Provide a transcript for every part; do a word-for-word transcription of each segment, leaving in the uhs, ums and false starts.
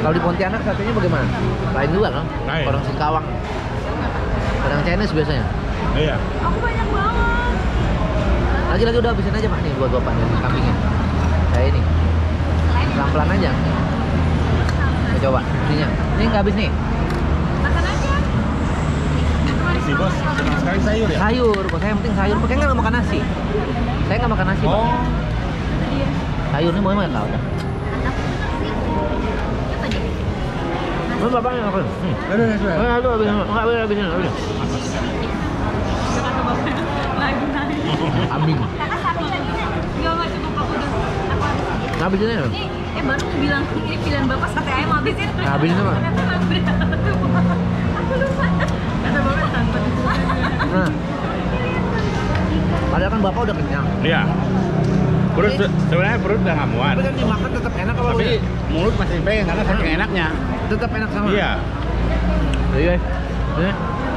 Kalau di Pontianak satenya bagaimana? Lain juga kan? Lain. Orang Singkawang. Orang Chinese biasanya. Iya. Aku banyak banget. Lagi-lagi udah habisin aja Pak nih buat Bapak nih kambingnya. Kayak ini. Pelan-pelan aja. Kita coba ininya. Ini nggak habis nih. Makan aja. Si bos senang sekali sayur ya? Sayur, kok saya yang penting sayur. Pakai nggak makan nasi? Saya nggak makan nasi, Pak. Oh. Sayur ini mau makan nggak udah? Ini bapaknya apa? Hmm. Aduh, aduh, aduh. Aduh, habisin, nggak boleh habisin, habisin. Lagi nari. Kambing. Kakak sapi lagi nih. Enggak enggak cukup aku udah. Aku habisin. Habisin aja. Ini eh baru bilang ini pilihan bapak sate ayam habisin. Nah, habisin apa? Ternyata nggak berat. Aku lupa. Kata bapak tanpa Nah. Padahal kan bapak udah kenyang. Iya. Perut se- sebenarnya perut udah nggak muat. Tapi kan dimakan tetap enak kalau Tapi udah. mulut masih pengen karena saking enaknya. Tetap enak sama. Iya. Jadi guys, ini.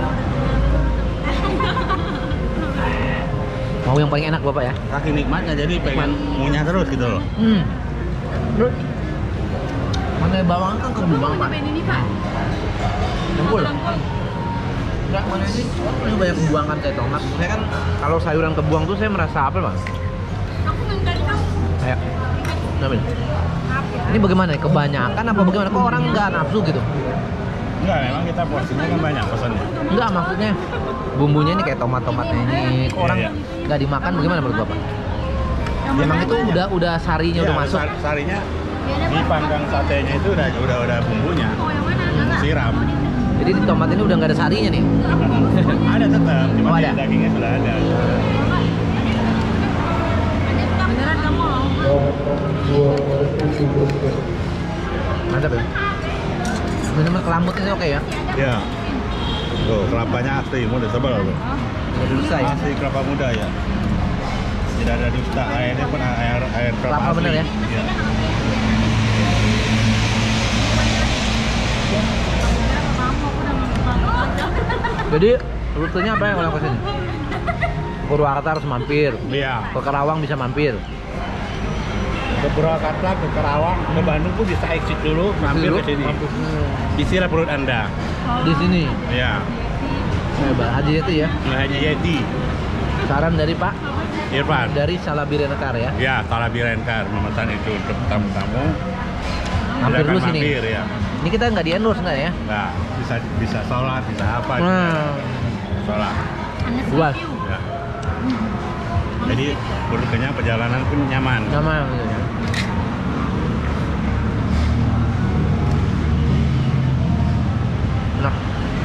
Mau yang paling enak bapak ya? Saking nikmatnya jadi pengen ngunyah terus gitu loh. Hmm. Terus mana bawang kan kebuang Pak. cobain ini pak. Dengkul. Enggak, mana ini? Ini banyak kebuang kan kayak tomat. Saya kan kalau sayuran kebuang tuh saya merasa apa Bang? Aku minta kamu. Kayak Nabil. Ini bagaimana? Kebanyakan apa bagaimana? Kok orang nggak nafsu gitu? Enggak, memang kita porsinya kan banyak pesannya. Enggak, maksudnya bumbunya ini kayak tomat-tomatnya ini. Kok orang Iya, nggak dimakan bagaimana menurut Bapak? Memang itu udah udah sarinya udah Iya, masuk. sar- Sarinya di panggang satenya itu udah udah udah bumbunya. Oh yang mana? Siram. Jadi di tomat ini udah nggak ada sarinya nih. Ada tetap, cuma Oh, di ada? dagingnya sudah ada. Beneran kamu mau? Mantap ya. Benar-benar kelamutnya sih oke ya. Ya. Tuh, kelapanya asli, mudah tebal tuh. Jadi bisa ya. Asli kelapa muda ya. Tidak ada dusta, airnya pun air air kelapa, Kelapa asli. bener ya? Iya. Jadi rutenya apa yang orang kesini? Purwakarta harus mampir. Iya. Ke Karawang bisa mampir. Ke Purwakarta, ke Karawang, ke Bandung pun bisa exit dulu, mampir ke sini. Isilah perut Anda. Di sini. Ya. Hebat. Haji itu ya. Hanya Yeti. Saran dari Pak Irfan. dari Salabir Renekar ya. Ya, Talabi Rencar memesan itu untuk tamu-tamu. Mampir Silakan dulu sini. Mampir ya. Ini kita nggak di endorse nggak ya? Nah, bisa bisa sholat, bisa apa? Nah. Bisa sholat. Luas. Ya. Jadi perut kenyang, perjalanan pun nyaman. Nama gitu ya. Nah.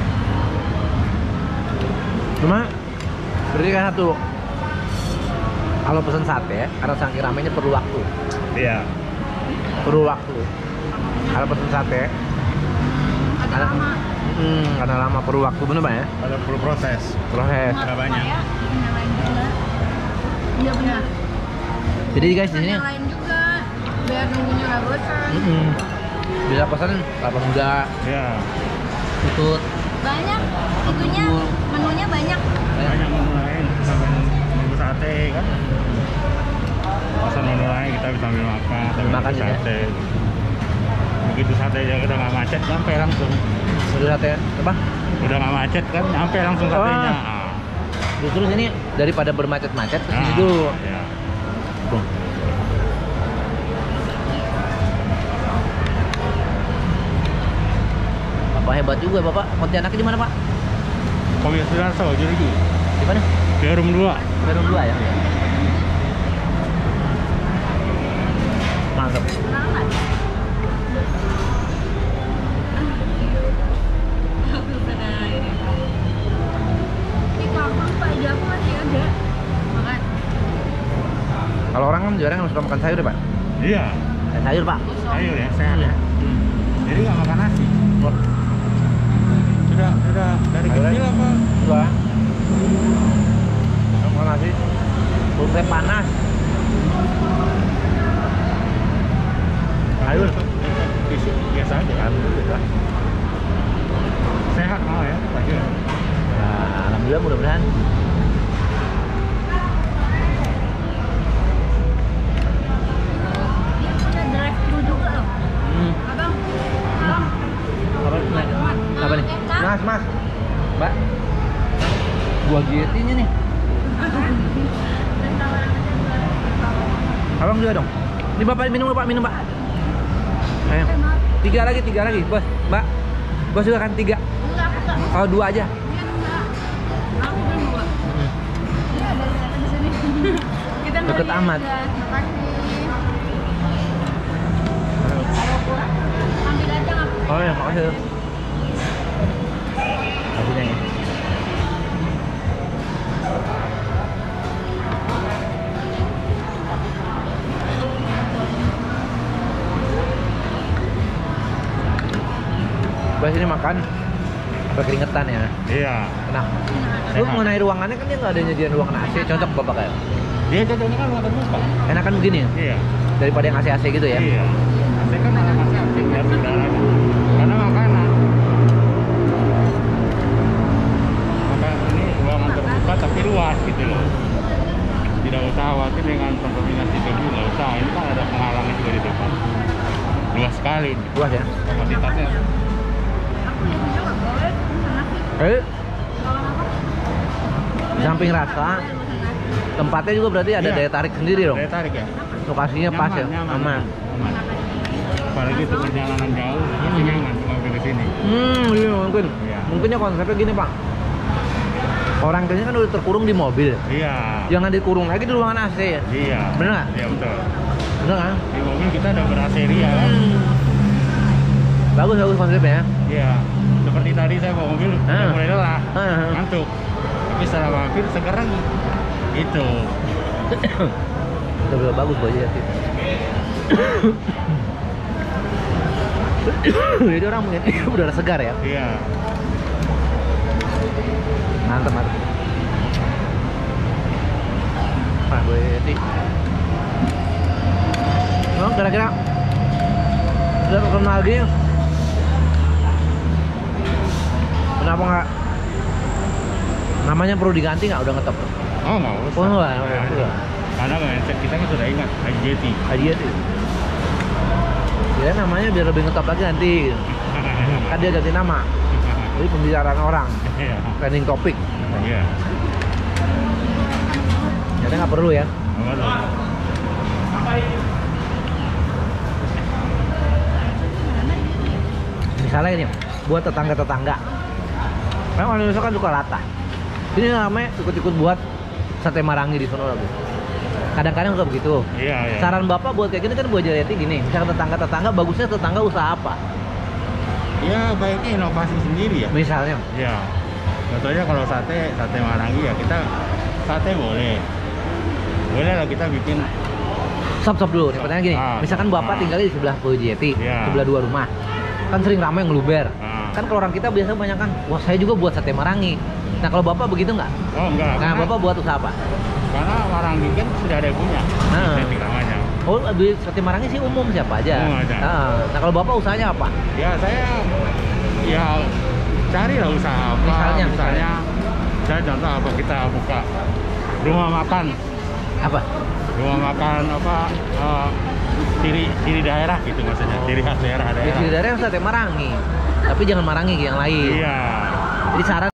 Cuma berikan satu. Kalau pesan sate, karena saking ramenya perlu waktu. Iya. Perlu waktu. Kalau pesan sate, Agak Ada- lama. hmm, karena lama perlu waktu bener Pak ya? Ada perlu proses. Proses. Nggak banyak. Saya nyalain juga. Iya benar. Jadi guys di sini, Nyalain juga. Biar nunggunya nggak bosan. mm-mm, bisa pesan kelapa muda, Ya. tutut, Banyak. Itunya menunya banyak. Banyak menu lain sampai nunggu sate kan. Pesan menu lain kita bisa ambil makan, sambil Makan nunggu ya. sate. Begitu sate aja udah nggak macet, nyampe langsung. udah sate apa? Udah nggak macet kan, nyampe langsung satenya. Wah. Ah. Justru sini daripada bermacet-macet ke sini Ah, dulu. ya. Tuh. Bapak hebat juga Bapak. Pontianaknya di mana Pak? Komisi Sudarso, jadi Di mana? Perum dua. Perum dua ya. Mantap. Banget. Ini kampung Pak aja aku masih ada. Makan. Kalau orang kan jarang yang suka makan sayur ya Pak. Iya, Eh, sayur Pak. sayur ya, sehat ya. Jadi nggak makan nasi. Sudah, sudah dari Sayur kecil aja. apa? Enggak. Makan nasi. Perut saya panas. Sayur. Biasa aja kan. Sehat mau ya, sayur. Nah, alhamdulillah mudah-mudahan. Ada drive thru juga loh. Hmm. Abang, Abang juga dong. Ini bapak minum pak, minum pak. Ayo. Eh, maaf. Tiga lagi, tiga lagi, bos, mbak. Bos juga kan tiga. Enggak, aku enggak. Oh dua aja. Iya, enggak. Aku belum bawa. Iya, ada ternyata di sini. Kita nggak Deket lihat, amat. guys. Makasih. Ambil aja nggak? Oh ya, makasih. Kasihnya ya. Bos ini makan sampai keringetan ya. Iya. Enak. Lu mengenai ruangannya kan dia nggak ada nyediain ruangan A C, cocok bapak kayak. Dia cocoknya kan ruang terbuka. Enakan begini ya? Iya. Daripada yang A C A C gitu ya? Iya. Saya kan malah masih asing biar udara. Karena makanan. Maka ini ruangan terbuka tapi luas gitu loh. Tidak usah khawatir dengan kontaminasi debu, nggak usah. Ini kan ada penghalangnya juga di depan. Luas sekali Luas ya? kapasitasnya. Aku biasanya nggak boleh pesan nasi. Eh, Kalau apa? di samping rasa, tempatnya juga berarti ada Iya. daya tarik sendiri dong. Daya tarik ya. Lokasinya pas ya, nyaman, aman. aman. Apalagi itu perjalanan jauh, itu nyaman mampir ke sini. Hmm, iya mungkin. Iya. Mungkinnya konsepnya gini pak. Orang kayaknya kan udah terkurung di mobil. Iya. Jangan dikurung lagi di ruangan A C ya. Iya. Bener nggak? Iya betul. Bener kan? Di mobil kita ada beraseria kan. Bagus bagus konsepnya ya. Iya. Seperti tadi saya bawa mobil udah Ah. mulai lelah, Ah. ngantuk. Tapi setelah mampir sekarang itu. Udah udah bagus boy ya. Jadi orang mungkin udara segar ya. Iya. Mantap mantap. Pak boy Yeti. Oh, kira-kira udah terkenal lagi. Kenapa nggak namanya perlu diganti nggak udah ngetop? Oh nggak usah. Oh nggak, Iya, nggak iya. usah. Karena mindset kita kan sudah ingat I J T. Adia tuh. Ya namanya biar lebih ngetop lagi nanti. Kan dia ganti nama. Jadi pembicaraan orang, Iya. trending topik. Iya. Jadi nggak perlu ya. Nggak perlu. Misalnya ini buat tetangga-tetangga. Memang orang Indonesia kan suka latah. Ini namanya ikut-ikut buat sate marangi di sono lagi. Kadang-kadang suka begitu. Iya, iya. Saran bapak buat kayak gini kan buat Jayati gini. Misalkan tetangga-tetangga, bagusnya tetangga usaha apa? Ya baiknya inovasi sendiri ya. Misalnya, Iya. Contohnya kalau sate, sate marangi ya kita sate boleh. Boleh lah kita bikin. stop stop dulu. Nih, pertanyaan gini. Ah, Misalkan bapak ah. tinggalnya di sebelah Bu Jayati, Iya. sebelah dua rumah. Kan sering ramai ngeluber. Ah. Kan kalau orang kita biasanya banyak kan, wah saya juga buat sate marangi. Nah kalau bapak begitu nggak? Oh enggak. Nah karena, bapak buat usaha apa? karena marangi kan sudah ada yang punya. Ah. Estetik namanya. Oh, duit sate marangi sih umum siapa aja. Umum aja. Ah, nah kalau bapak usahanya apa? Ya saya ya cari lah usaha apa. Misalnya, misalnya saya contoh apa kita buka rumah makan, Apa? rumah makan apa eh, ciri ciri daerah gitu maksudnya, ciri khas daerah Di daerah. daerah sate marangi. Tapi jangan marangi yang lain. Iya. Jadi saran